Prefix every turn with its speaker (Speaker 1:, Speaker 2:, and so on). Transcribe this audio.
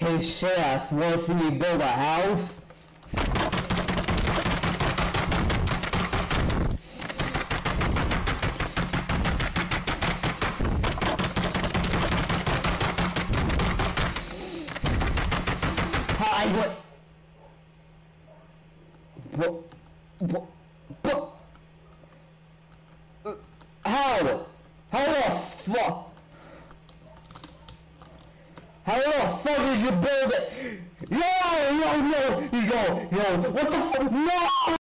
Speaker 1: Hey chef, wanna see me build a house? Hi, what? What? How? How the fuck? How the fuck did you build it? Yo, what the fuck? No!